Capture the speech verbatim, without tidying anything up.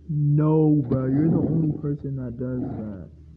No, bro, you're the only person that does that.